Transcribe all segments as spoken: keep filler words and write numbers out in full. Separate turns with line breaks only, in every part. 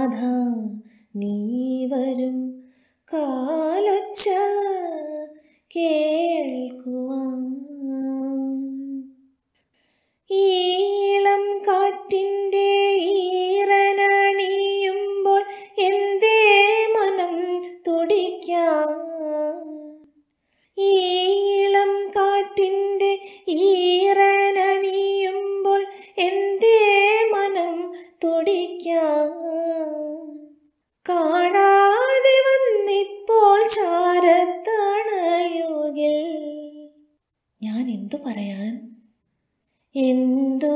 നാഥ നീ വരും കാലൊച്ച കേൾക്കുവാൻ. ഈളം കാറ്റിൻ്റെ ഈറനണിയുമ്പോൾ എന്തേ മനം തുടിക്കാൻ. ഈളം കാറ്റിൻ്റെ ഈറനണിയുമ്പോൾ എന്തേ മനം തുടിക്കാൻ. കാണാതെ വന്നിപ്പോൾ ചാരത്തണയുകിൽ ഞാൻ എന്തു പറയാൻ, എന്തു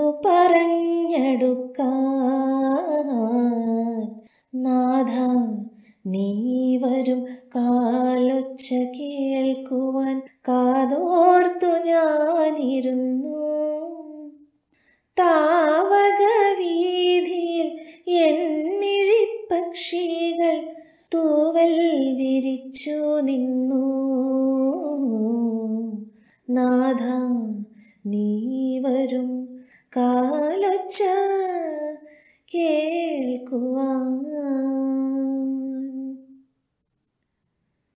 പറഞ്ഞെടുക്കാൻ. നാഥ നീ വരും കാലൊച്ച കേൾക്കുവാൻ കാതോർത്തു ഞാനിരുന്നു. താവക വീതിയിൽ എന്മിഴിപ്പക്ഷികൾ തൂവൽ വിരിച്ചു നിന്നു. നാഥ നീ വരും കാലൊച്ച കേൾക്കുവാൻ.